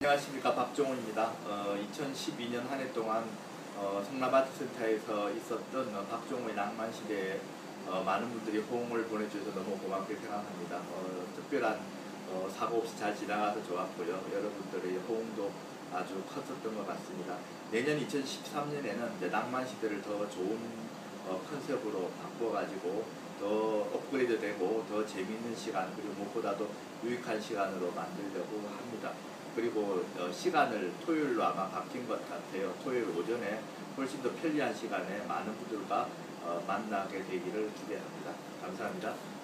안녕하십니까, 박종훈입니다. 2012년 한 해 동안 성남아트센터에서 있었던 박종훈의 낭만시대에 많은 분들이 호응을 보내주셔서 너무 고맙게 생각합니다. 특별한 사고 없이 잘 지나가서 좋았고요. 여러분들의 호응도 아주 컸었던 것 같습니다. 내년 2013년에는 이제 낭만시대를 더 좋은 컨셉으로 바꿔가지고 더 업그레이드되고 더 재미있는 시간, 그리고 무엇보다도 유익한 시간으로 만들려고 합니다. 그리고 시간을 토요일로 아마 바뀐 것 같아요. 토요일 오전에 훨씬 더 편리한 시간에 많은 분들과 만나게 되기를 기대합니다. 감사합니다.